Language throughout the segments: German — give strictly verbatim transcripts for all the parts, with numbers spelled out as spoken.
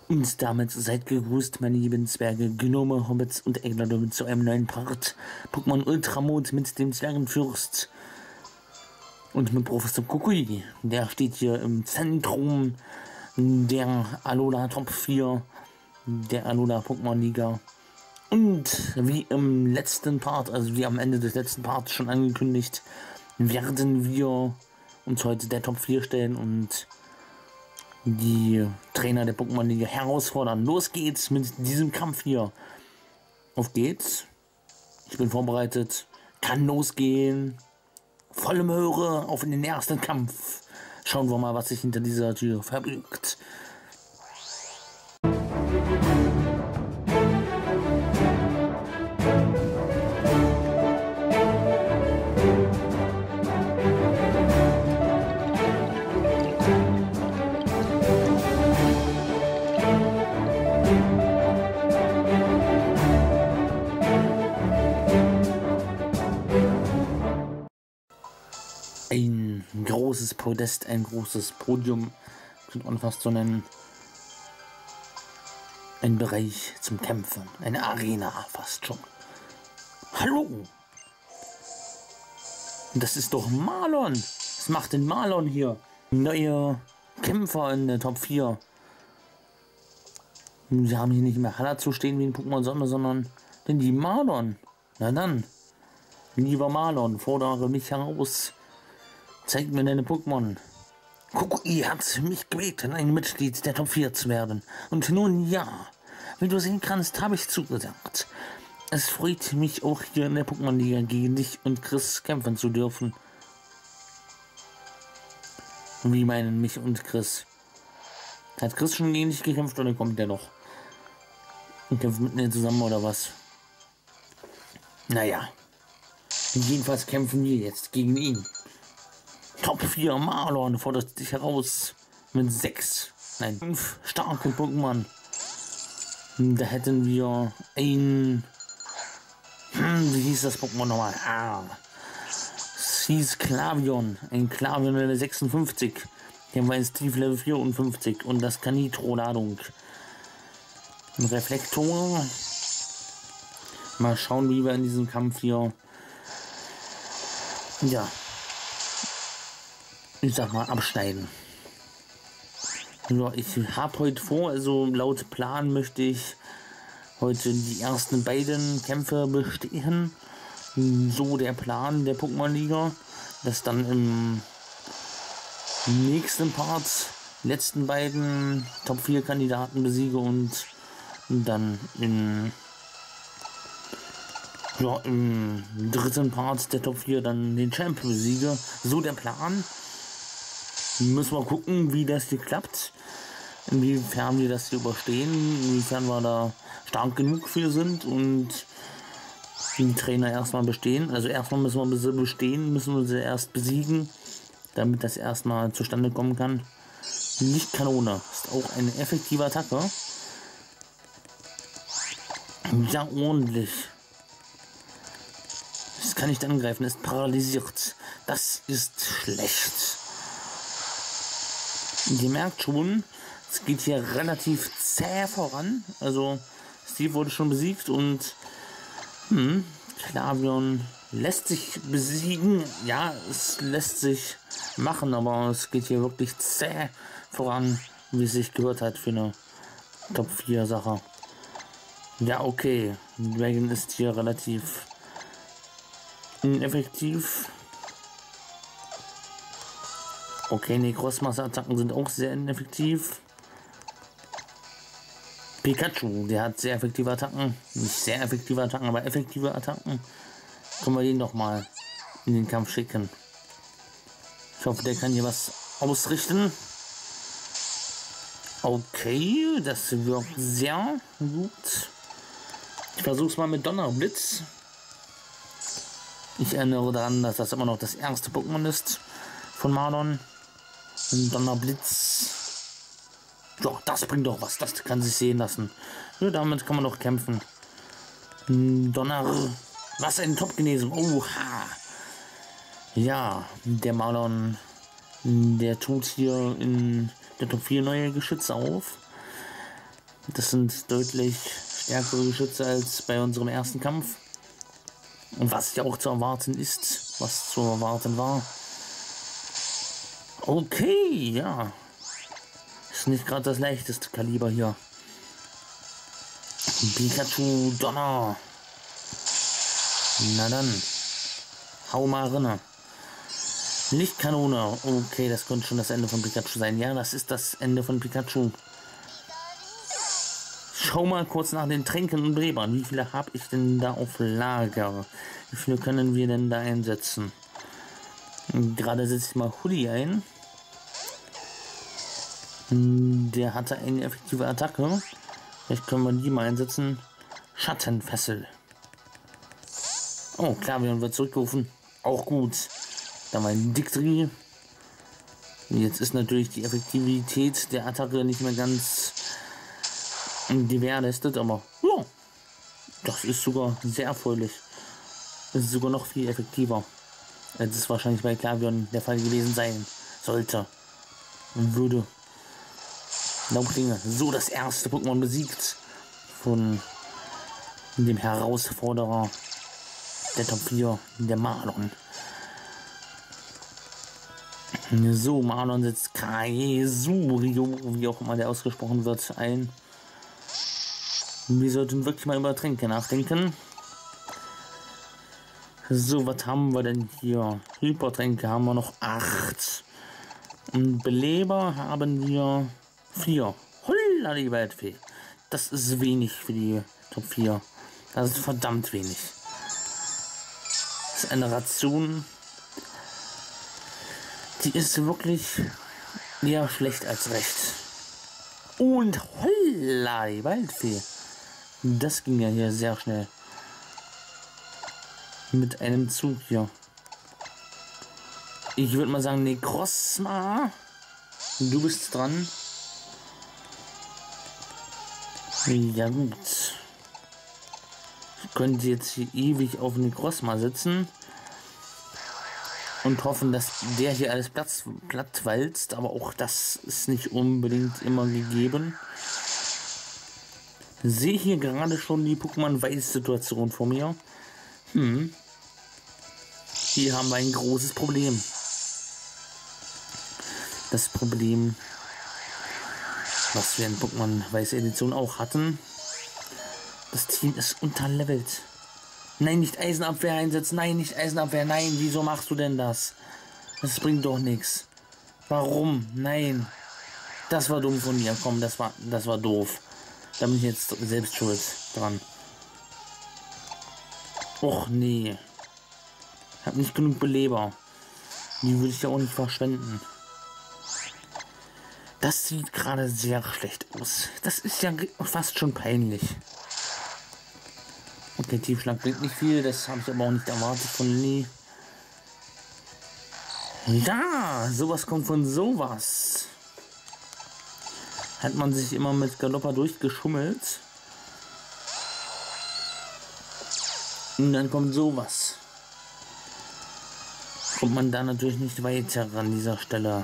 Und damit seid gegrüßt, meine lieben Zwerge, Gnome, Hobbits und Egler zu einem neuen Part Pokémon Ultramond mit dem Zwergenfürst und mit Professor Kukui. Der steht hier im Zentrum der Alola Top vier, der Alola Pokémon Liga. Und wie im letzten Part, also wie am Ende des letzten Parts schon angekündigt, werden wir uns heute der Top vier stellen und die Trainer der Pokémon Liga herausfordern. Los geht's mit diesem Kampf hier. Auf geht's. Ich bin vorbereitet. Kann losgehen. Volle Möhre auf in den ersten Kampf. Schauen wir mal, was sich hinter dieser Tür verbirgt. Ein großes Podest, ein großes Podium, könnte man fast so nennen. Ein Bereich zum Kämpfen, eine Arena fast schon. Hallo! Das ist doch Marlon! Was macht denn Marlon hier? Neue Kämpfer in der Top vier. Sie haben hier nicht mehr Haller zu stehen wie in Pokémon Sonne, sondern denn die Marlon. Na dann, lieber Marlon, fordere mich heraus. Zeig mir deine Pokémon. Kukui hat mich gebeten, ein Mitglied der Top vier zu werden. Und nun ja, wie du sehen kannst, habe ich zugesagt. Es freut mich auch hier in der Pokémon Liga gegen dich und Chris kämpfen zu dürfen. Wie meinen mich und Chris? Hat Chris schon gegen dich gekämpft oder kommt der noch? Und kämpft mit mir zusammen oder was? Naja. Jedenfalls kämpfen wir jetzt gegen ihn. Top vier Marlon fordert dich heraus mit sechs, nein, fünf starken Pokémon. Da hätten wir ein, hm, wie hieß das Pokémon nochmal? Ah, es hieß Klavion, ein Klavion Level sechsundfünfzig. Der war in Steve Level vierundfünfzig und das kann Nitro-Ladung. Ein Reflektor. Mal schauen, wie wir in diesem Kampf hier, ja, ich sag mal, abschneiden. Ja, ich habe heute vor, also laut Plan möchte ich heute die ersten beiden Kämpfe bestehen. So der Plan der Pokémon Liga, dass dann im nächsten Part die letzten beiden Top vier Kandidaten besiege und dann in, ja, im dritten Part der Top vier dann den Champ besiege. So der Plan. Müssen wir gucken, wie das hier klappt, inwiefern wir das hier überstehen, inwiefern wir da stark genug für sind und die Trainer erstmal bestehen. Also erstmal müssen wir bestehen, müssen wir sie erst besiegen, damit das erstmal zustande kommen kann. Lichtkanone ist auch eine effektive Attacke. Ja, ordentlich. Das kann nicht angreifen, ist paralysiert. Das ist schlecht. Ihr merkt schon, es geht hier relativ zäh voran. Also Steve wurde schon besiegt und hm, Klavion lässt sich besiegen. Ja, es lässt sich machen, aber es geht hier wirklich zäh voran, wie es sich gehört hat für eine Top vier Sache. Ja, okay. Dragon ist hier relativ ineffektiv. Okay, Necrozma-Attacken sind auch sehr ineffektiv. Pikachu, der hat sehr effektive Attacken. Nicht sehr effektive Attacken, aber effektive Attacken. Können wir den doch mal in den Kampf schicken. Ich hoffe, der kann hier was ausrichten. Okay, das wirkt sehr gut. Ich versuche es mal mit Donnerblitz. Ich erinnere daran, dass das immer noch das erste Pokémon ist von Marlon. Donnerblitz. Ja, das bringt doch was. Das kann sich sehen lassen. Ja, damit kann man doch kämpfen. Donner. Was ein Top-Genesung. Oha. Ja, der Marlon, der tut hier in der Top vier neue Geschütze auf. Das sind deutlich stärkere Geschütze als bei unserem ersten Kampf. Und was ja auch zu erwarten ist, was zu erwarten war. Okay, ja. Ist nicht gerade das leichteste Kaliber hier. Pikachu Donner. Na dann. Hau mal rein. Lichtkanone. Okay, das könnte schon das Ende von Pikachu sein. Ja, das ist das Ende von Pikachu. Schau mal kurz nach den Tränken und Brebern. Wie viele habe ich denn da auf Lager? Wie viele können wir denn da einsetzen? Gerade setze ich mal Hoodie ein. Der hatte eine effektive Attacke. Vielleicht können wir die mal einsetzen. Schattenfessel. Oh, klar, wir wird zurückgerufen. Auch gut. Da war ein Dictri. Jetzt ist natürlich die Effektivität der Attacke nicht mehr ganz gewährleistet, aber ja, das ist sogar sehr erfreulich. Das ist sogar noch viel effektiver. Das ist wahrscheinlich bei Clavion der Fall gewesen sein sollte. Und würde. Laublinge. So das erste Pokémon besiegt von dem Herausforderer der Top vier, der Marlon. So, Marlon setzt Kaesurio, wie auch immer der ausgesprochen wird, ein. Wir sollten wirklich mal über Tränke nachdenken. So, was haben wir denn hier? Hypertränke haben wir noch acht. Und Beleber haben wir vier. Holla die Waldfee. Das ist wenig für die Top vier. Das ist verdammt wenig. Das ist eine Ration. Die ist wirklich eher schlecht als recht. Und holla die Waldfee. Das ging ja hier sehr schnell. Mit einem Zug hier. Ich würde mal sagen, Necrozma. Du bist dran. Ja gut. Ich könnte jetzt hier ewig auf Necrozma sitzen. Und hoffen, dass der hier alles Platz, platt walzt. Aber auch das ist nicht unbedingt immer gegeben. Sehe hier gerade schon die Pokémon-Weiß-Situation vor mir. Hm. Hier haben wir ein großes Problem. Das Problem, was wir in Pokémon-Weiß-Edition auch hatten. Das Team ist unterlevelt. Nein, nicht Eisenabwehr einsetzen. Nein, nicht Eisenabwehr. Nein, wieso machst du denn das? Das bringt doch nichts. Warum? Nein. Das war dumm von mir. Komm, das war, das war doof. Da bin ich jetzt selbst schuld dran. Och nee. Ich habe nicht genug Beleber. Die würde ich ja auch nicht verschwenden. Das sieht gerade sehr schlecht aus. Das ist ja fast schon peinlich. Okay, Tiefschlag bringt nicht viel. Das habe ich aber auch nicht erwartet von Lilly. Ja, sowas kommt von sowas. Hat man sich immer mit Galoppa durchgeschummelt. Und dann kommt sowas. Kommt man da natürlich nicht weiter an dieser Stelle.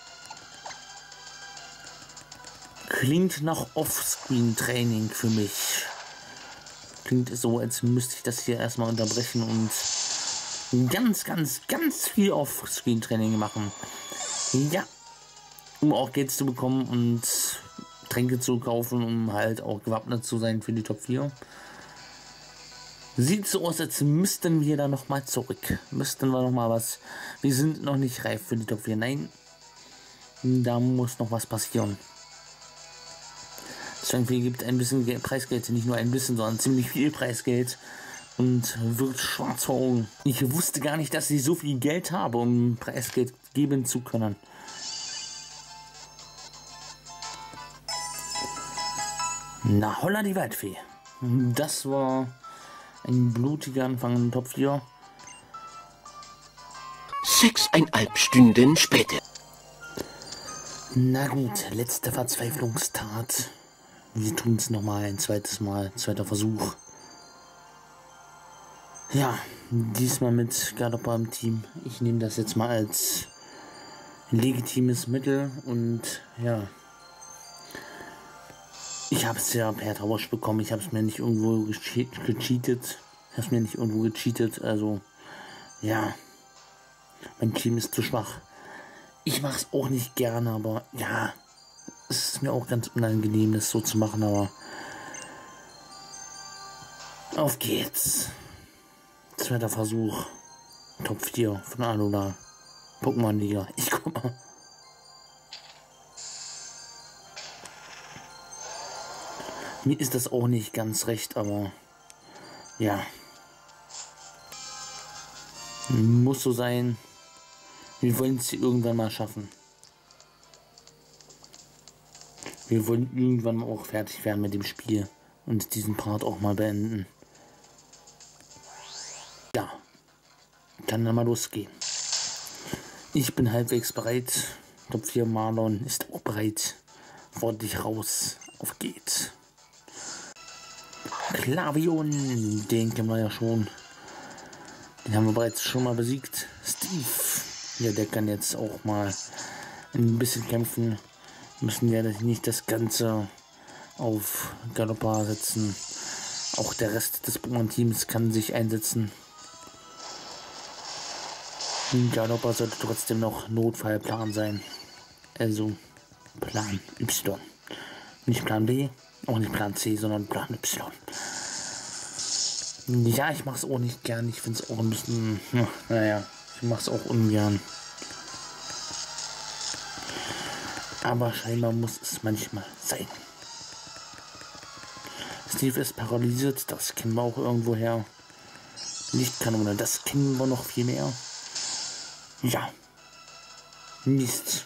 Klingt nach Offscreen-Training für mich. Klingt so, als müsste ich das hier erstmal unterbrechen und ganz, ganz, ganz viel Offscreen-Training machen. Ja. Um auch Geld zu bekommen und Tränke zu kaufen, um halt auch gewappnet zu sein für die Top vier. Sieht so aus, als müssten wir da noch mal zurück. Müssten wir noch mal was. Wir sind noch nicht reif für die Top vier. Nein, da muss noch was passieren. Irgendwie gibt ein bisschen Preisgeld, nicht nur ein bisschen, sondern ziemlich viel Preisgeld und wird schwarz vor Augen. Ich wusste gar nicht, dass ich so viel Geld habe, um Preisgeld geben zu können. Na holla die Waldfee. Das war ein blutiger Anfang in Top vier. Sechseinhalb Stunden später. Na gut, letzte Verzweiflungstat. Wir tun es nochmal ein zweites Mal, zweiter Versuch. Ja, diesmal mit Galoppa im Team. Ich nehme das jetzt mal als legitimes Mittel und ja. Ich habe es ja per Tausch bekommen. Ich habe es mir nicht irgendwo geche gecheatet. Ich habe es mir nicht irgendwo gecheatet. Also, ja. Mein Team ist zu schwach. Ich mache es auch nicht gerne, aber ja. Es ist mir auch ganz unangenehm, das so zu machen, aber auf geht's. Zweiter Versuch. Top vier von Alola. Pokémon-Liga. Ich guck mal. Mir ist das auch nicht ganz recht, aber ja. Muss so sein. Wir wollen es irgendwann mal schaffen. Wir wollen irgendwann mal auch fertig werden mit dem Spiel und diesen Part auch mal beenden. Ja, kann dann mal losgehen. Ich bin halbwegs bereit. Top vier Marlon ist auch bereit. Wortlich raus. Auf geht's. Klavion, den kennen wir ja schon. Den haben wir bereits schon mal besiegt. Steve, ja, der kann jetzt auch mal ein bisschen kämpfen. Müssen ja nicht das Ganze auf Galoppa setzen. Auch der Rest des Pokémon-Teams kann sich einsetzen. Galoppa sollte trotzdem noch Notfallplan sein. Also Plan Y. Nicht Plan B, auch nicht Plan C, sondern Plan Y. Ja, ich mache es auch nicht gern. Ich finde es auch ein bisschen... Ja, naja, ich mache es auch ungern. Aber scheinbar muss es manchmal sein. Steve ist paralysiert, das kennen wir auch irgendwo her. Lichtkanone, das kennen wir noch viel mehr. Ja. Mist.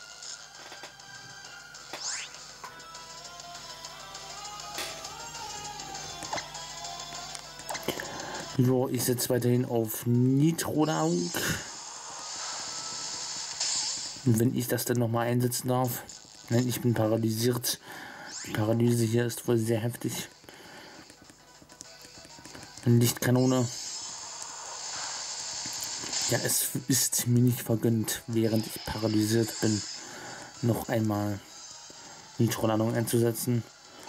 So, ich setze weiterhin auf Nitro-Nahrung. Wenn ich das dann nochmal einsetzen darf. Nein, ich bin paralysiert. Die Paralyse hier ist wohl sehr heftig. Eine Lichtkanone. Ja, es ist mir nicht vergönnt, während ich paralysiert bin, noch einmal Nitro-Ladung einzusetzen.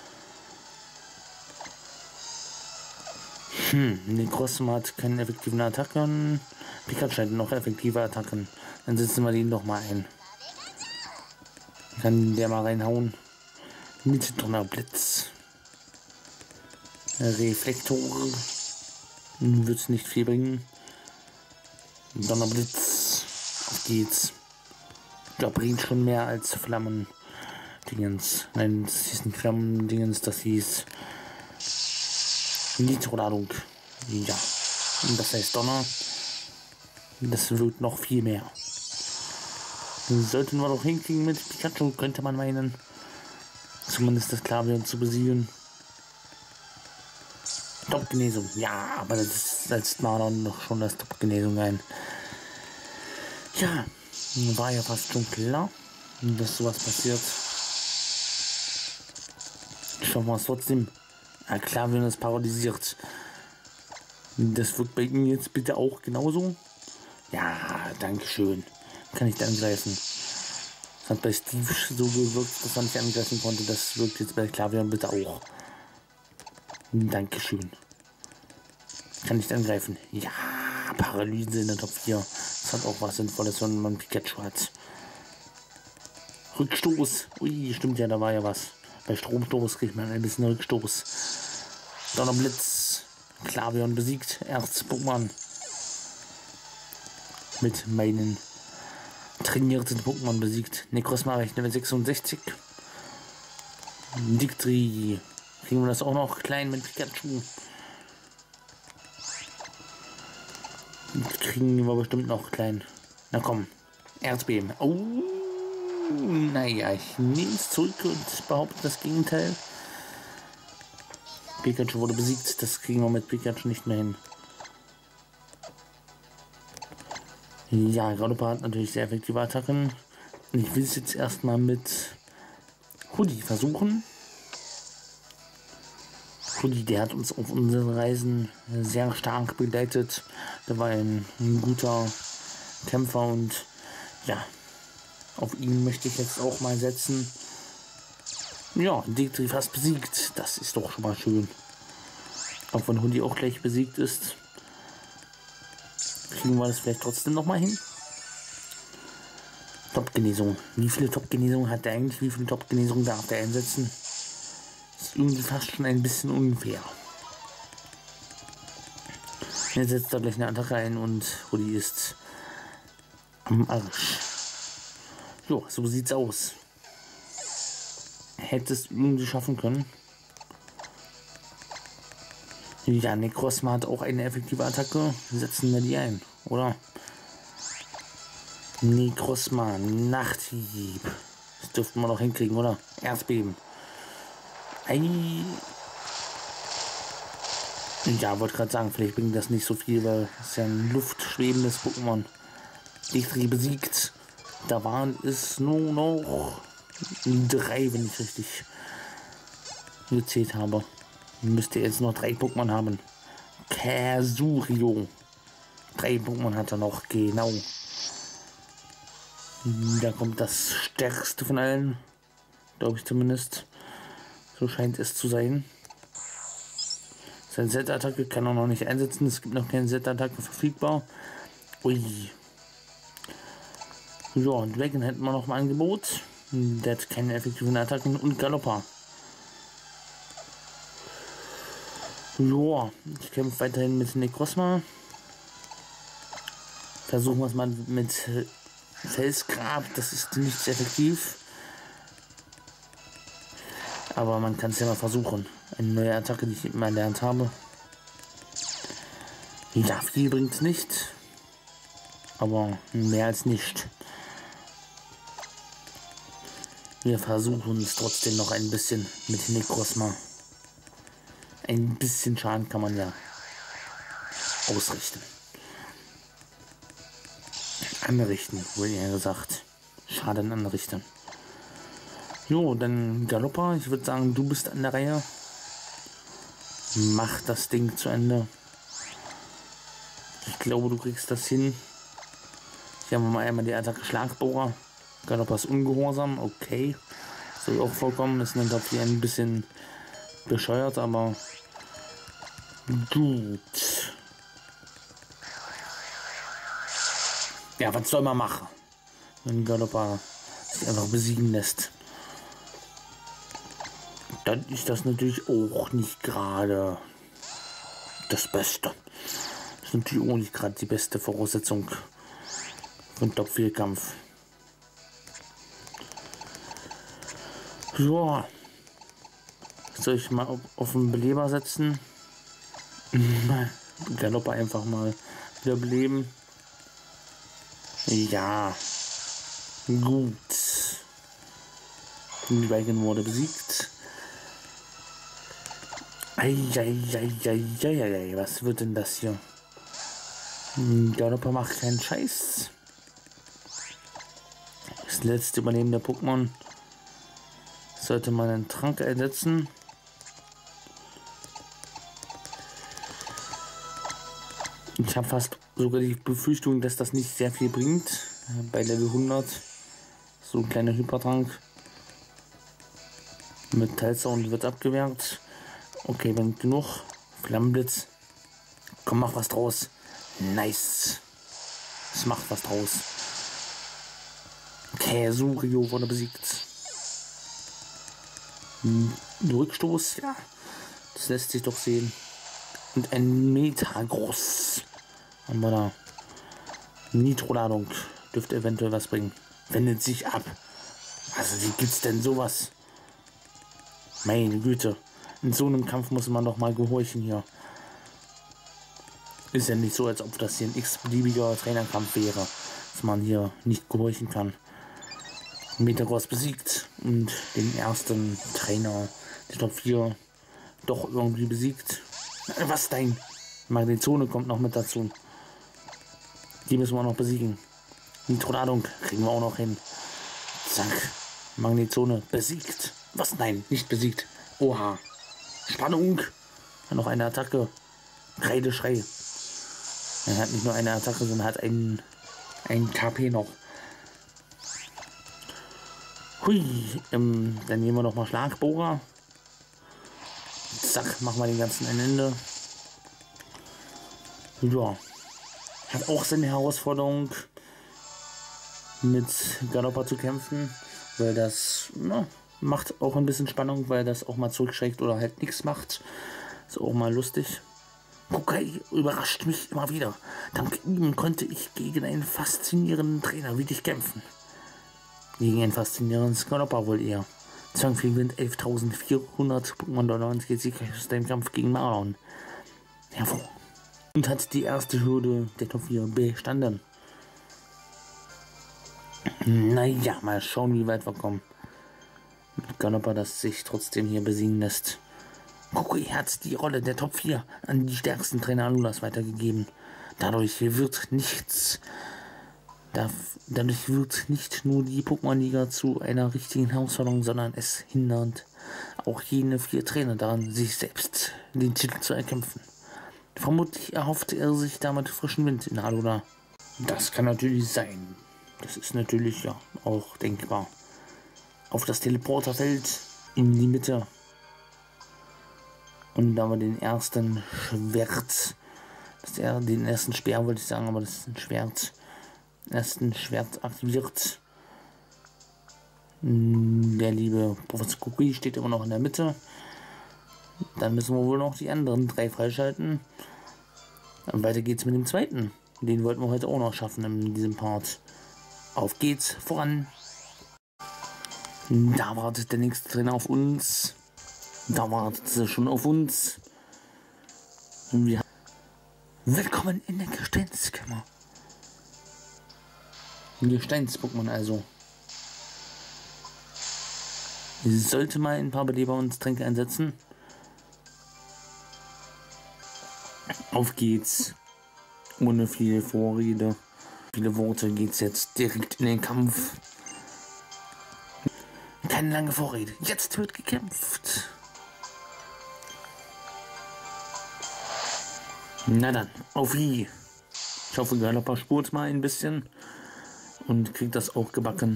Hm, Necrozma hat keine effektiven Attacken. Pikachu hat noch effektive Attacken. Dann setzen wir den doch mal ein. Kann der mal reinhauen. Mit Donnerblitz. Reflektor. Wird es nicht viel bringen. Donnerblitz. Auf geht's. Da bringt schon mehr als Flammen-Dingens. Nein, das hieß nicht Flammen-Dingens, das hieß Nitro-Ladung. Ja. Und das heißt Donner. Das wird noch viel mehr. Sollten wir doch hinkriegen mit Pikachu, könnte man meinen. Zumindest das Klavier zu besiegen. Top-Genesung. Ja, aber das setzt Marlon noch schon das Top-Genesung ein. Ja, war ja fast schon klar, dass sowas passiert. Schauen wir es trotzdem. Ja, Klavier ist paralysiert. Das wirkt bei Ihnen jetzt bitte auch genauso. Ja, danke schön. Kann ich angreifen. Das hat bei Steve so gewirkt, dass er nicht angreifen konnte. Das wirkt jetzt bei Klavier bitte auch. Dankeschön. Kann ich angreifen. Ja, Paralyse in der Top vier. Das hat auch was Sinnvolles, wenn man Pikachu hat. Rückstoß. Ui, stimmt ja, da war ja was. Bei Stromstoß kriegt man ein bisschen Rückstoß. Donnerblitz. Klavion besiegt. Erz-Pokémon. Mit meinen trainierten Pokémon besiegt. Necrozma reicht Level sechsundsechzig. Dictri. Kriegen wir das auch noch klein mit Pikachu. Kriegen wir bestimmt noch klein. Na komm. Erzbeben. Oh. Naja, ich nehme es zurück und behaupte das Gegenteil. Pikachu wurde besiegt. Das kriegen wir mit Pikachu nicht mehr hin. Ja, Galoppa hat natürlich sehr effektive Attacken. Ich will es jetzt erstmal mit Hoodie versuchen. Hoodie, der hat uns auf unseren Reisen sehr stark begleitet. Der war ein, ein guter Kämpfer und ja, auf ihn möchte ich jetzt auch mal setzen. Ja, Dictri fast besiegt. Das ist doch schon mal schön. Auch wenn Hundi auch gleich besiegt ist. Kriegen wir das vielleicht trotzdem noch mal hin? Top-Genesung. Wie viele Top-Genesungen hat er eigentlich? Wie viele Top-Genesungen darf er einsetzen? Ist irgendwie fast schon ein bisschen unfair. Jetzt setzt er gleich eine Attacke ein und Hundi ist am Arsch. Jo, so sieht's aus. Hätte es irgendwie schaffen können. Ja, Necrozma hat auch eine effektive Attacke. Setzen wir die ein, oder? Necrozma, Nachthieb. Das dürften wir noch hinkriegen, oder? Erzbeben. Ei. Ja, wollte gerade sagen, vielleicht bringt das nicht so viel, weil es ja ein luftschwebendes Pokémon. Dictri besiegt. Da waren es nur noch drei, wenn ich richtig gezählt habe. Müsste jetzt noch drei Pokémon haben. Casurio. Drei Pokémon hat er noch, genau. Da kommt das stärkste von allen. Glaube ich zumindest. So scheint es zu sein. Seine Z-Attacke kann er noch nicht einsetzen. Es gibt noch keine Z-Attacke verfügbar. Ui. Ja, Dragon hätten wir noch mal Angebot. Der hat keine effektiven Attacken und Galoppa. Ja, ich kämpfe weiterhin mit Necrozma. Versuchen wir es mal mit Felsgrab. Das ist nicht sehr effektiv. Aber man kann es ja mal versuchen. Eine neue Attacke, die ich immer erlernt habe. Ja, viel bringt es nicht. Aber mehr als nicht. Wir versuchen es trotzdem noch ein bisschen mit Necrozma. Ein bisschen Schaden kann man ja ausrichten. Anrichten, wurde ja gesagt. Schaden anrichten. Jo, dann Galoppa. Ich würde sagen, du bist an der Reihe. Mach das Ding zu Ende. Ich glaube, du kriegst das hin. Hier haben wir mal einmal die Attacke Schlagbohrer. Galoppa ist ungehorsam. Okay. Soll auch vorkommen. Das nennt auch hier ein bisschen bescheuert, aber gut. Ja, was soll man machen, wenn Galoppa sich einfach besiegen lässt? Dann ist das natürlich auch nicht gerade das Beste. Das ist natürlich auch nicht gerade die beste Voraussetzung für einen Top vier Kampf. Ja. Soll ich mal auf, auf den Beleber setzen? Galoppa einfach mal wieder beleben. Ja. Gut. Die Dragon wurde besiegt. Eieieiei, was wird denn das hier? Galoppa macht keinen Scheiß. Das letzte überlebende Pokémon. Sollte man einen Trank einsetzen. Ich habe fast sogar die Befürchtung, dass das nicht sehr viel bringt. Bei Level hundert. So ein kleiner Hypertrank. Mit Teilsound wird abgewehrt. Okay, wenn genug. Flammenblitz. Komm, mach was draus. Nice. Es macht was draus. Casurio wurde besiegt. Hm, Rückstoß, ja. Das lässt sich doch sehen. Und ein Metagross. Haben wir da. Nitroladung. Dürfte eventuell was bringen. Wendet sich ab. Also wie gibt's denn sowas? Meine Güte. In so einem Kampf muss man doch mal gehorchen hier. Ist ja nicht so, als ob das hier ein x-beliebiger Trainerkampf wäre. Dass man hier nicht gehorchen kann. Metagross besiegt. Und den ersten Trainer der Top vier doch irgendwie besiegt. Was denn? Magnezone kommt noch mit dazu. Die müssen wir noch besiegen. Nitroladung kriegen wir auch noch hin. Zack. Magnezone besiegt. Was? Nein, nicht besiegt. Oha. Spannung. Noch eine Attacke. Kreideschrei. Er hat nicht nur eine Attacke, sondern hat einen, einen K P noch. Hui, ähm, dann nehmen wir noch mal Schlagbohrer. Zack, machen wir den ganzen ein Ende. Ja, hat auch seine Herausforderung, mit Galoppa zu kämpfen, weil das na, macht auch ein bisschen Spannung, weil das auch mal zurückschreckt oder halt nichts macht. Ist auch mal lustig. Kokai überrascht mich immer wieder. Dank ihm konnte ich gegen einen faszinierenden Trainer wie dich kämpfen. Gegen einen faszinierenden Galoppa wohl eher. Zwangfee gewinnt elftausendvierhundert Pokémon-Dollar und geht siegreich aus dem Kampf gegen Marlon. Hervor. Und hat die erste Hürde der Top vier bestanden. Naja, mal schauen, wie weit wir kommen. Mit Galoppa, das sich trotzdem hier besiegen lässt. Kukui hat die Rolle der Top vier an die stärksten Trainer Alulas weitergegeben. Dadurch wird nichts. Dadurch wird nicht nur die Pokémon-Liga zu einer richtigen Herausforderung, sondern es hindert auch jene vier Trainer daran, sich selbst den Titel zu erkämpfen. Vermutlich erhoffte er sich damit frischen Wind in Alula. Das kann natürlich sein. Das ist natürlich ja auch denkbar. Auf das Teleporterfeld in die Mitte. Und da haben wir den ersten Schwert. Das er, den ersten Speer wollte ich sagen, aber das ist ein Schwert. Ersten Schwert aktiviert. Der liebe Professor Kukui steht immer noch in der Mitte. Dann müssen wir wohl noch die anderen drei freischalten. Dann weiter geht's mit dem zweiten. Den wollten wir heute auch noch schaffen in diesem Part. Auf geht's, voran. Da wartet der nächste Trainer auf uns. Da wartet sie schon auf uns. Und wir willkommen in der Gesteinskammer. Gesteins-Pokémon also. Ich sollte mal ein paar Beleber und Tränke einsetzen. Auf geht's. Ohne viel Vorrede, viele Worte geht's jetzt direkt in den Kampf. Keine lange Vorrede. Jetzt wird gekämpft. Na dann, auf wie. Ich hoffe, Galoppa spurt mal ein bisschen und kriegt das auch gebacken.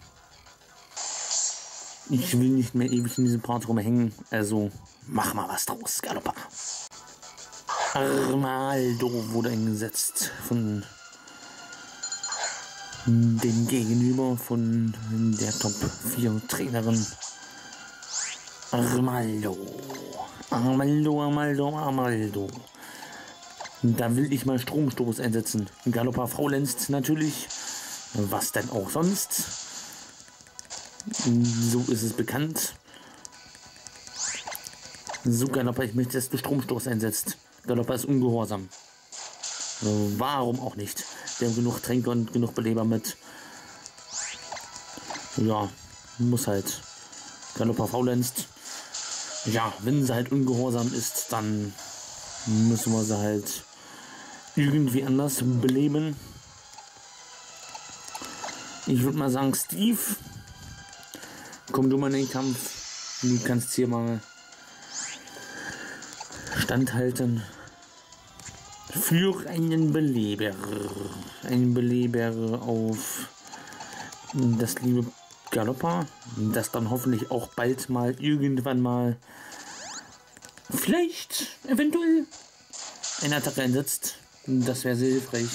Ich will nicht mehr ewig in diesem Part rumhängen, also mach mal was draus, Galoppa. Armaldo wurde eingesetzt von dem Gegenüber von der Top vier Trainerin. Armaldo. Armaldo, Armaldo, Armaldo. Da will ich mal Stromstoß einsetzen. Galoppa faulenzt natürlich. Was denn auch sonst? So ist es bekannt. So, Galoppa, ich möchte, dass du Stromstoß einsetzt. Galoppa ist ungehorsam. Warum auch nicht? Wir haben genug Tränke und genug Beleber mit. Ja, muss halt. Galoppa faulenzt. Ja, wenn sie halt ungehorsam ist, dann müssen wir sie halt irgendwie anders beleben. Ich würde mal sagen, Steve, komm du mal in den Kampf. Du kannst hier mal standhalten. Für einen Beleber. Einen Beleber auf das liebe Galoppa. Das dann hoffentlich auch bald mal irgendwann mal vielleicht eventuell eine Attacke einsetzt. Das wäre sehr hilfreich.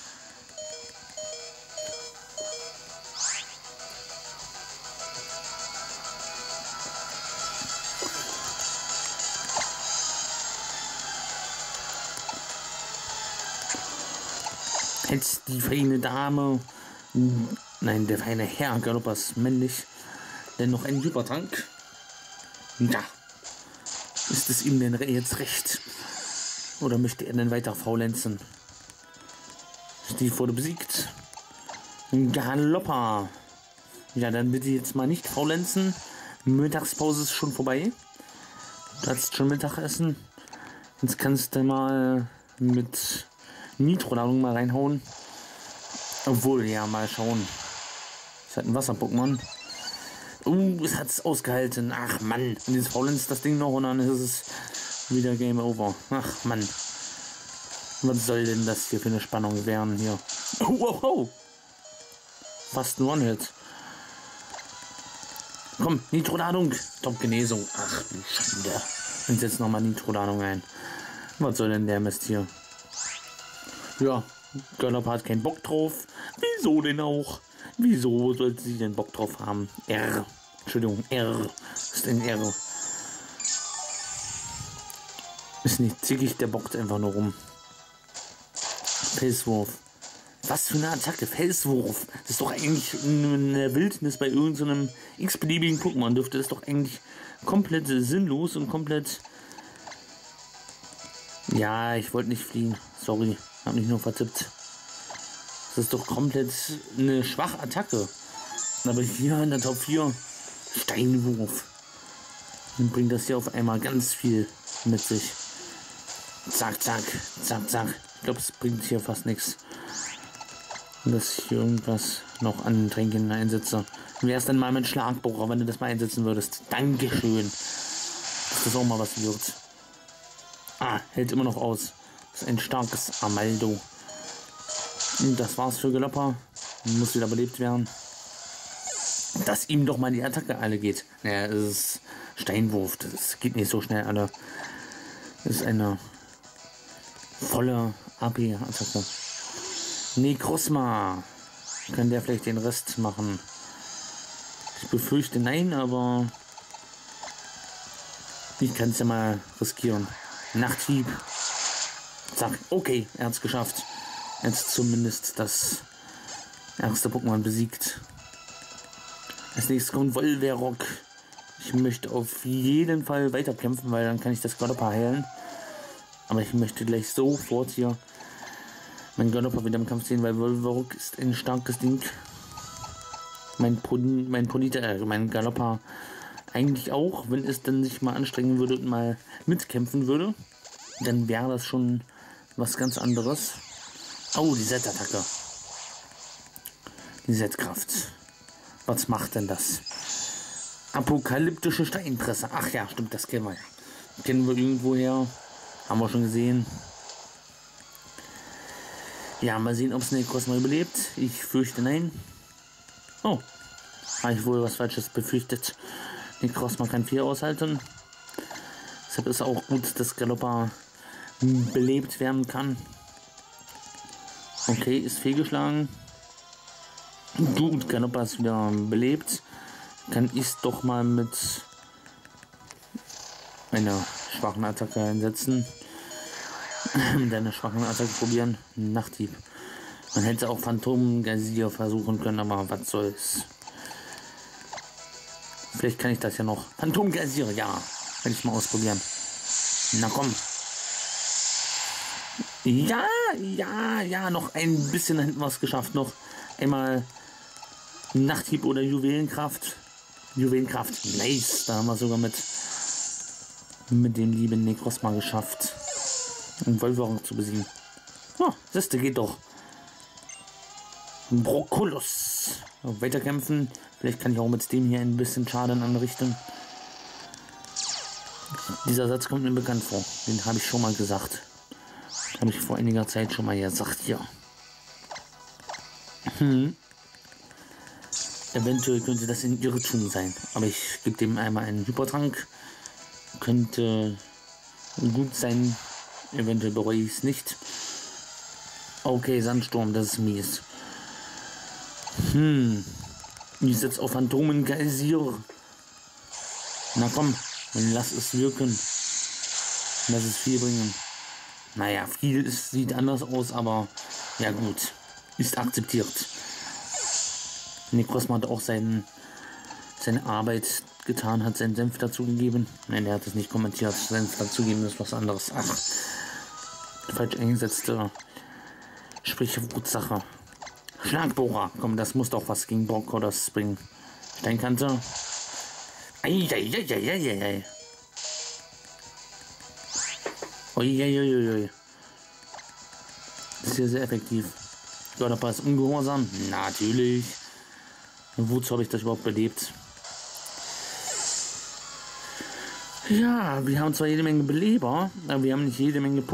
Jetzt die feine Dame, nein, der feine Herr Galoppas männlich, denn noch ein Hypertrank. Ja, ist es ihm denn jetzt recht? Oder möchte er denn weiter faulenzen? Steve wurde besiegt. Galoppa. Ja, dann bitte jetzt mal nicht faulenzen. Mittagspause ist schon vorbei. Du hast schon Mittagessen. Jetzt kannst du mal mit Nitro-Ladung mal reinhauen. Obwohl, ja, mal schauen. Ist halt ein Wasser-Pokémon. Uh, es hat es ausgehalten. Ach, Mann. Und jetzt faulenzt das Ding noch und dann ist es wieder Game Over. Ach, Mann. Was soll denn das hier für eine Spannung werden hier? Oh, oh, oh. Fast ein One-Hit. Komm, Nitrodadung. Top-Genesung. Ach, du Schande. Und setzt nochmal Nitrodadung ein. Was soll denn der Mist hier? Ja, Galloper hat keinen Bock drauf. Wieso denn auch? Wieso sollte sie denn Bock drauf haben? R. Entschuldigung, R. Was ist denn R? Ist nicht zickig, der bockt einfach nur rum. Felswurf. Was für eine Attacke, Felswurf. Das ist doch eigentlich in der Wildnis bei irgendeinem so x-beliebigen Pokémon. Dürfte das doch eigentlich komplett sinnlos und komplett... Ja, ich wollte nicht fliehen. Sorry, hab mich nur vertippt. Das ist doch komplett eine schwache Attacke. Aber hier in der Top vier Steinwurf. Dann bringt das hier auf einmal ganz viel mit sich. Zack, zack, zack, zack. Ich glaube, es bringt hier fast nichts. Dass ich hier irgendwas noch an Tränken einsetze. Wie wär's denn mal mit Schlagbohrer, wenn du das mal einsetzen würdest? Dankeschön. Dass das auch mal was wird. Ah, hält immer noch aus. Das ist ein starkes Amaldo. Und das war's für Galloper. Muss wieder belebt werden. Dass ihm doch mal die Attacke alle geht. Naja, es ist Steinwurf. Das geht nicht so schnell, Alter. Das ist eine volle A P-Attacke. Necrozma. Kann der vielleicht den Rest machen? Ich befürchte nein, aber ich kann es ja mal riskieren. Nachthieb. Zack. Okay, er hat es geschafft. Jetzt zumindest das erste Pokémon besiegt. Als nächstes kommt Volverock. Ich möchte auf jeden Fall weiterkämpfen, weil dann kann ich das Galloper heilen. Aber ich möchte gleich sofort hier mein Galloper wieder im Kampf sehen, weil Volverock ist ein starkes Ding. Mein Pon mein Ponita, äh, mein Galloper eigentlich auch, wenn es dann sich mal anstrengen würde und mal mitkämpfen würde, dann wäre das schon was ganz anderes. Oh, die Z-Attacke. Die Z-Kraft. Was macht denn das? Apokalyptische Steinpresse. Ach ja, stimmt, das kennen wir ja. Kennen wir irgendwoher. Haben wir schon gesehen. Ja, mal sehen, ob es Necrozma überlebt. Ich fürchte nein. Oh, habe ich wohl was Falsches befürchtet. Necrozma kann vier aushalten. Deshalb ist auch gut, dass Galloper belebt werden kann. Okay, ist fehlgeschlagen. Gut, Galloper ist wieder belebt. Kann ich doch mal mit einer schwachen Attacke einsetzen. Mit einer schwachen Attacke probieren. Nachthieb. Man hätte auch Phantom-Geysir versuchen können, aber was soll's. Vielleicht kann ich das ja noch. Phantom-Geysir, ja. Werde ich mal ausprobieren. Na komm. Ja, ja, ja, noch ein bisschen hinten was geschafft. Noch einmal Nachthieb oder Juwelenkraft. Juwelenkraft, nice. Da haben wir sogar mit, mit dem lieben Necrozma geschafft. Um Volverock zu besiegen. Oh, siehste, geht doch. Broculus. Weiterkämpfen. Vielleicht kann ich auch mit dem hier ein bisschen Schaden anrichten. Dieser Satz kommt mir bekannt vor. Den habe ich schon mal gesagt. Habe ich vor einiger Zeit schon mal gesagt, ja. Hm. Eventuell könnte das ein Irrtum sein. Aber ich gebe dem einmal einen Hypertrank. Könnte gut sein. Eventuell bereue ich es nicht. Okay, Sandsturm, das ist mies. Hm. Ich setze auf Phantomen-Geysir. Na komm, lass es wirken. Lass es viel bringen. Naja, viel ist, sieht anders aus, aber ja gut. Ist akzeptiert. Necrozma hat auch seinen, seine Arbeit getan, hat seinen Senf dazugegeben. Nein, er hat es nicht kommentiert. Senf dazugeben ist was anderes. Ach, falsch eingesetzte Sprichwortsache. Schlagbohrer. Komm, das muss doch was gegen Brock oder bringen. Steinkante. Eieieiei. Uiuiuiui. Ist hier sehr effektiv. Galloper ist ungehorsam. Natürlich. Wozu habe ich das überhaupt belebt? Ja, wir haben zwar jede Menge Beleber, aber wir haben nicht jede Menge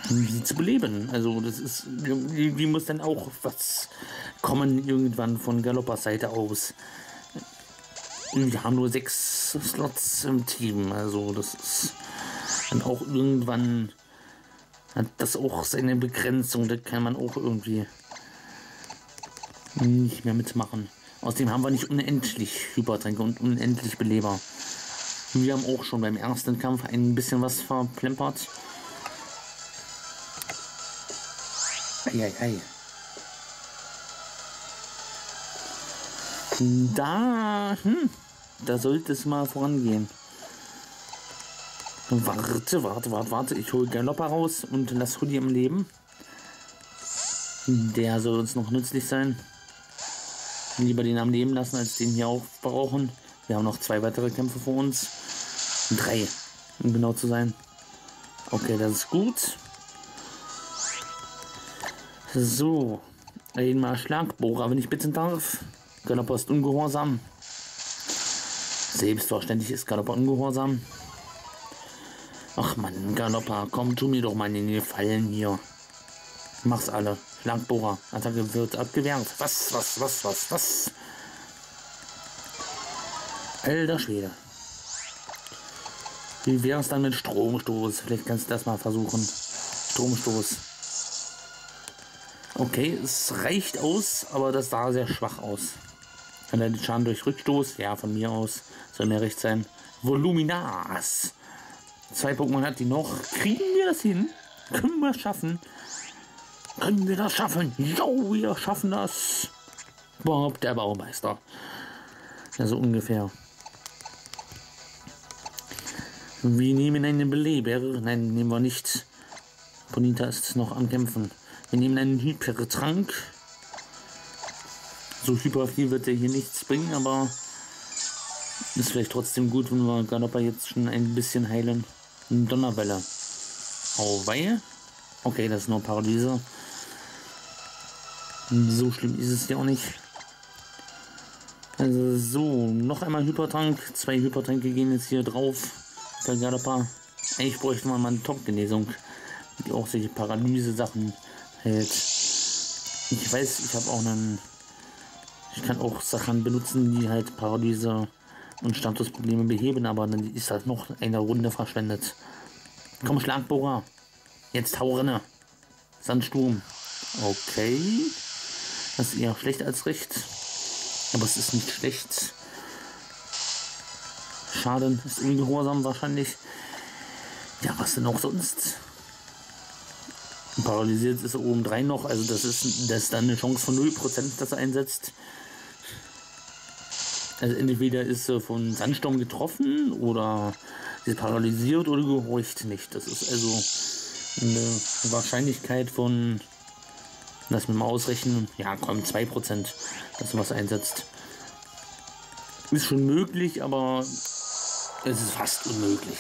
sie zu beleben. Also das ist, wie muss dann auch was kommen irgendwann von Galoppas Seite aus. Wir haben nur sechs Slots im Team, also das ist dann auch irgendwann, hat das auch seine Begrenzung, da kann man auch irgendwie nicht mehr mitmachen. Außerdem haben wir nicht unendlich Hypertränke und unendlich Beleber. Wir haben auch schon beim ersten Kampf ein bisschen was verplempert. Eieiei. Da, hm, da sollte es mal vorangehen. Warte, warte, warte, warte. Ich hole Galoppa raus und lass Hoodie im Leben. Der soll uns noch nützlich sein. Lieber den am Leben lassen, als den hier auch brauchen. Wir haben noch zwei weitere Kämpfe vor uns. Drei, um genau zu sein. Okay, das ist gut. So. Einmal Schlagbohrer, wenn ich bitten darf. Galoppa ist ungehorsam. Selbstverständlich ist Galoppa ungehorsam. Ach man, Galoppa, komm, tu mir doch mal in die Fallen hier. Mach's alle. Schlagbohrer. Attacke wird abgewehrt. Was, was, was, was, was? Alter Schwede. Wie wäre es dann mit Stromstoß? Vielleicht kannst du das mal versuchen. Stromstoß. Okay, es reicht aus, aber das sah sehr schwach aus. Kann er den Schaden durch Rückstoß? Ja, von mir aus. Soll mir recht sein. Voluminas. Zwei Pokémon hat die noch. Kriegen wir das hin? Können wir es schaffen? Können wir das schaffen? Jo, wir schaffen das. Bob, der Baumeister. Ja, so ungefähr. Wir nehmen einen Beleber. Nein, nehmen wir nicht. Bonita ist noch am Kämpfen. Wir nehmen einen Hypertrank. So hyper viel wird der hier nichts bringen, aber ist vielleicht trotzdem gut, wenn wir Galoppa jetzt schon ein bisschen heilen. Eine Donnerwelle. Auweih. Okay, das ist nur Paralyse. So schlimm ist es ja auch nicht. Also so, noch einmal Hypertrank. Zwei Hypertränke gehen jetzt hier drauf. Bei Galoppa. Eigentlich bräuchte man mal eine Top-Genesung, die auch solche Paralyse-Sachen hält. Ich weiß, ich habe auch einen. Ich kann auch Sachen benutzen, die halt Paralyse und Statusprobleme beheben, aber dann ist halt noch eine Runde verschwendet. Komm, Schlagbohrer. Jetzt hau rinne. Sandsturm. Okay. Das ist eher schlecht als recht. Aber es ist nicht schlecht. Schaden ist ungehorsam wahrscheinlich. Ja, was denn auch sonst? Paralysiert ist er obendrein noch. Also das ist, das ist dann eine Chance von null Prozent, dass er einsetzt. Also entweder ist er von Sandsturm getroffen oder ist paralysiert oder gehorcht nicht. Das ist also eine Wahrscheinlichkeit von, lass mich mal ausrechnen, ja komm, zwei Prozent, dass er was einsetzt. Ist schon möglich, aber es ist fast unmöglich.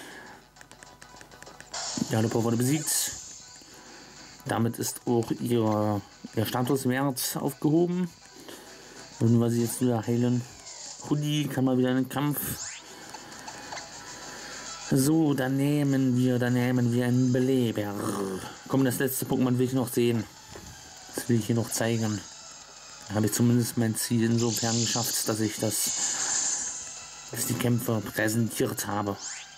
Galoppa wurde besiegt. Damit ist auch ihr, ihr Statuswert aufgehoben. Würden wir sie jetzt wieder heilen. Hoodie kann mal wieder in den Kampf. So, dann nehmen wir, dann nehmen wir einen Beleber. Komm, das letzte Pokémon will ich noch sehen. Das will ich hier noch zeigen. Da habe ich zumindest mein Ziel insofern geschafft, dass ich das, dass die Kämpfe präsentiert habe.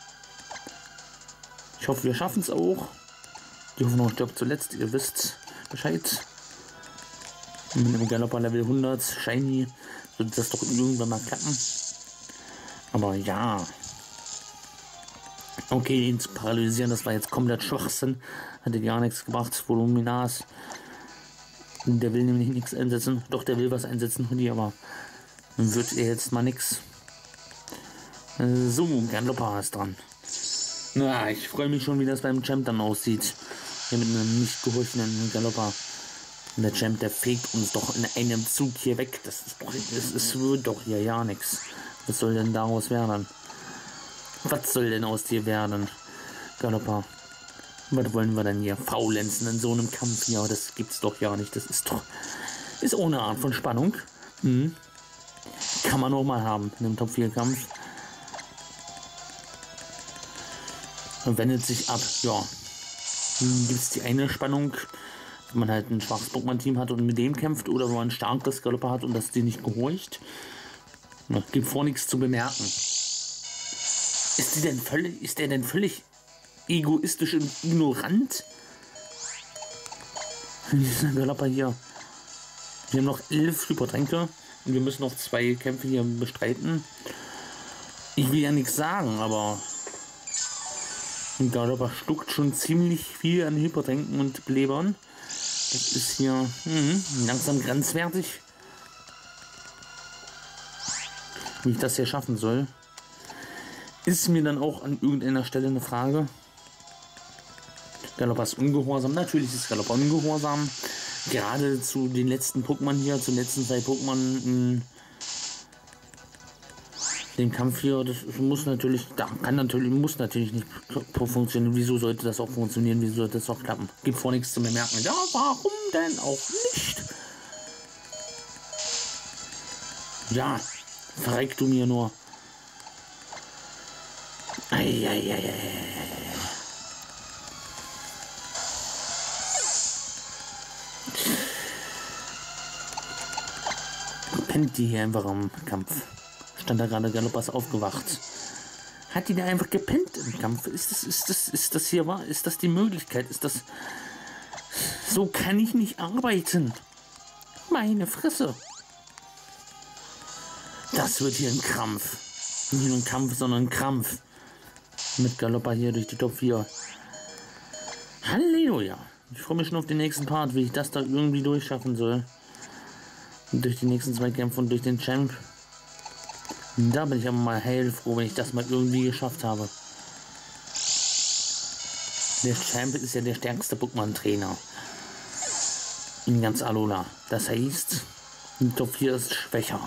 Ich hoffe, wir schaffen es auch. Die Hoffnung stirbt zuletzt, ihr wisst Bescheid. Mit dem Galoppa Level hundert, Shiny, wird das doch irgendwann mal klappen. Aber ja. Okay, ihn zu paralysieren, das war jetzt komplett Schwachsinn. Hatte gar nichts gebracht. Voluminas. Der will nämlich nichts einsetzen. Doch, der will was einsetzen, aber wird er jetzt mal nichts. So, Galoppa ist dran. Na, ich freue mich schon, wie das beim Champ dann aussieht. Hier mit einem nicht gehorchenden Galoppa. Und der Champ, der fegt uns doch in einem Zug hier weg. Das ist doch, das ist, wird doch hier ja nichts. Was soll denn daraus werden? Was soll denn aus dir werden, Galoppa? Was wollen wir denn hier faulenzen in so einem Kampf? Ja, das gibt's doch ja nicht. Das ist doch, ist ohne Art von Spannung. Hm. Kann man auch mal haben in einem Top vier Kampf. Und wendet sich ab, ja. gibt es die eine Spannung, wenn man halt ein schwaches Pokémon-Team hat und mit dem kämpft, oder wenn man ein starkes Galopper hat und das dir nicht gehorcht. Ja, gibt vor nichts zu bemerken. Ist, die denn völlig, ist der denn völlig egoistisch und ignorant? Dieser Galopper hier. Wir haben noch elf Hypertränke und wir müssen noch zwei Kämpfe hier bestreiten. Ich will ja nichts sagen, aber ein Galopper schluckt schon ziemlich viel an Hypertränken und Belebern. Das ist hier mh, langsam grenzwertig, wie ich das hier schaffen soll. Ist mir dann auch an irgendeiner Stelle eine Frage. Galopper ist ungehorsam. Natürlich ist Galopper ungehorsam. Gerade zu den letzten Pokémon hier, zu den letzten zwei Pokémon in dem Kampf hier, das muss natürlich, da kann natürlich, muss natürlich nicht funktionieren. Wieso sollte das auch funktionieren? Wieso sollte das auch klappen? Gibt vor nichts zu bemerken. Ja, warum denn auch nicht? Ja, verreck du mir nur. Eieieiei. Pennt die hier einfach am Kampf. Stand da gerade Galoppas aufgewacht. Hat die da einfach gepennt im Kampf? Ist das, ist das, ist das hier wahr? Ist das die Möglichkeit? Ist das... So kann ich nicht arbeiten. Meine Fresse. Das wird hier ein Krampf. Nicht nur ein Kampf, sondern ein Krampf. Mit Galoppa hier durch die Top vier. Halleluja. Ich freue mich schon auf den nächsten Part, wie ich das da irgendwie durchschaffen soll. Und durch die nächsten zwei Kämpfe und durch den Champ. Da bin ich aber mal heilfroh, wenn ich das mal irgendwie geschafft habe. Der Champ ist ja der stärkste Pokémon-Trainer in ganz Alola. Das heißt, die Top vier ist schwächer.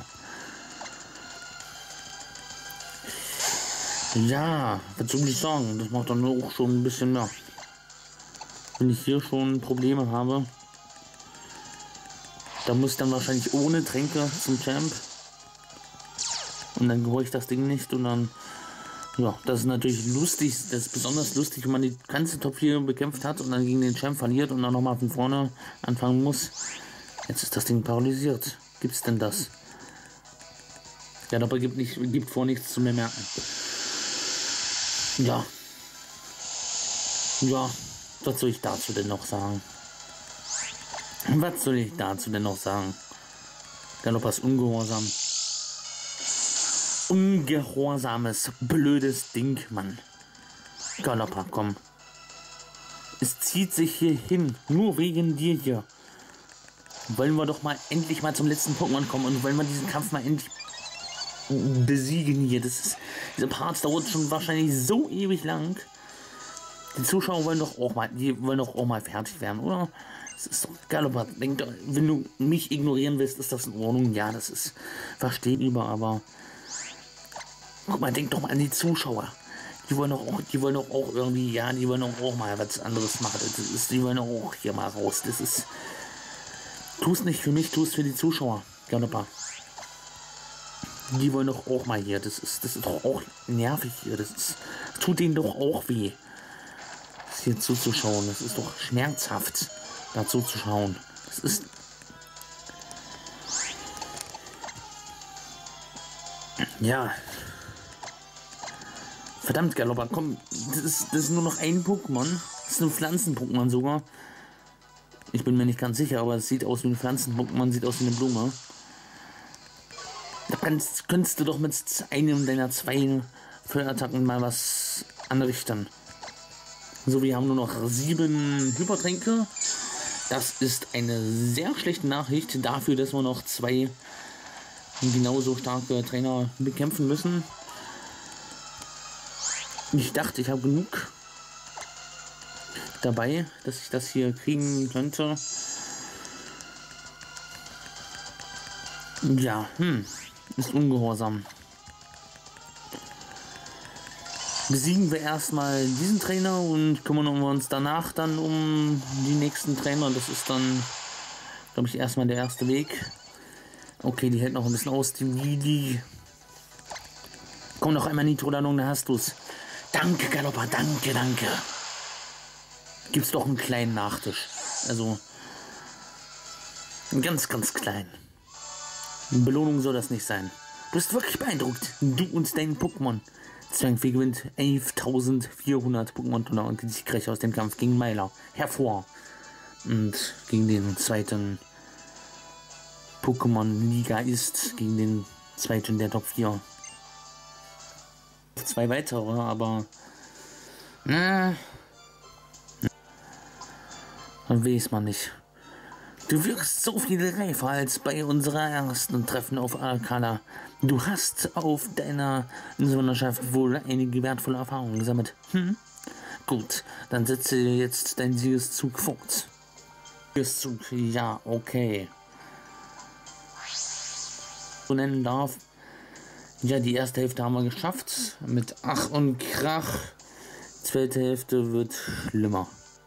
Ja, was soll ich sagen? Das macht dann auch schon ein bisschen mehr. Wenn ich hier schon Probleme habe, da muss ich dann wahrscheinlich ohne Tränke zum Champ. Und dann gehöre ich das Ding nicht und dann, ja, das ist natürlich lustig, das ist besonders lustig, wenn man die ganze Top vier bekämpft hat und dann gegen den Champ verliert und dann nochmal von vorne anfangen muss. Jetzt ist das Ding paralysiert. Gibt's denn das? Ja, dabei gibt, nicht, gibt vor nichts zu mir merken. Ja. Ja, was soll ich dazu denn noch sagen? Was soll ich dazu denn noch sagen? Galoppa ist ungehorsam. Ungehorsames, blödes Ding, Mann. Galoppa, komm. Es zieht sich hier hin, nur wegen dir hier. Wollen wir doch mal endlich mal zum letzten Pokémon kommen und wollen wir diesen Kampf mal endlich besiegen hier. Das ist, dieser Part dauert schon wahrscheinlich so ewig lang. Die Zuschauer wollen doch auch mal, die wollen doch auch mal fertig werden, oder? Das ist doch Galoppa. Denk doch, wenn du mich ignorieren willst, ist das in Ordnung. Ja, das ist verstehbar, aber guck mal, denk doch mal an die Zuschauer. Die wollen doch auch, die wollen doch auch irgendwie, ja, die wollen doch auch mal was anderes machen. Das ist, die wollen doch auch hier mal raus. Das ist, tu es nicht für mich, tu es für die Zuschauer, Galoppa. Die wollen doch auch mal hier. Das ist, das ist doch auch nervig hier. Das ist, tut denen doch auch weh, das hier zuzuschauen. Das ist doch schmerzhaft, dazu zu schauen. Das ist, ja. Verdammt, Galoppa, komm, das ist, das ist nur noch ein Pokémon. Das ist ein Pflanzen-Pokémon sogar. Ich bin mir nicht ganz sicher, aber es sieht aus wie ein Pflanzen-Pokémon, sieht aus wie eine Blume. Da kannst, könntest du doch mit einem deiner zwei Förderattacken mal was anrichten. So, wir haben nur noch sieben Hypertränke. Das ist eine sehr schlechte Nachricht dafür, dass wir noch zwei genauso starke Trainer bekämpfen müssen. Ich dachte, ich habe genug dabei, dass ich das hier kriegen könnte. Ja, hm, ist ungehorsam. Besiegen wir erstmal diesen Trainer und kümmern wir uns danach dann um die nächsten Trainer. Das ist dann, glaube ich, erstmal der erste Weg. Okay, die hält noch ein bisschen aus, die Lili. Komm noch einmal Nitro-Ladung, da hast du's. Danke, Galoppa, danke, danke. gibt es doch einen kleinen Nachtisch. Also, einen ganz, ganz kleinen. Eine Belohnung soll das nicht sein. Du bist wirklich beeindruckt. Du und dein Pokémon. Zwangfee gewinnt elftausendvierhundert Pokémon-Dollar und die Siegreiche aus dem Kampf gegen Meiler. Hervor. Und gegen den zweiten Pokémon-Liga ist, gegen den zweiten der Top vier. Zwei weitere, aber na, dann weiß man nicht. Du wirkst so viel reifer als bei unserer ersten Treffen auf Alcala. Du hast auf deiner Sonderschaft wohl einige wertvolle Erfahrungen gesammelt. Hm? Gut, dann setze jetzt dein Siegeszug fort. Siegeszug, ja, okay. So nennen darf. Ja, die erste Hälfte haben wir geschafft. Mit Ach und Krach. Die zweite Hälfte wird schlimmer.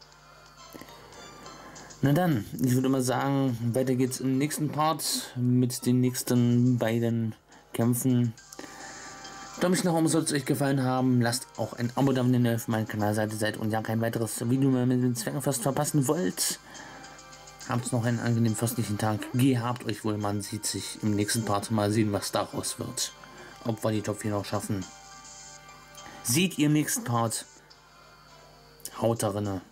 Na dann, ich würde mal sagen, weiter geht's im nächsten Part mit den nächsten beiden Kämpfen. Daumen nach oben, soll es euch gefallen haben. Lasst auch ein Abo da, wenn ihr auf meiner Kanalseite seid und ja kein weiteres Video mehr mit dem Zwergenfest verpassen wollt. Habt noch einen angenehmen festlichen Tag. Gehabt euch wohl, man sieht sich im nächsten Part. Mal sehen, was daraus wird. Ob wir die Top vier noch schaffen. Seht ihr im nächsten Part. Haut da rinne.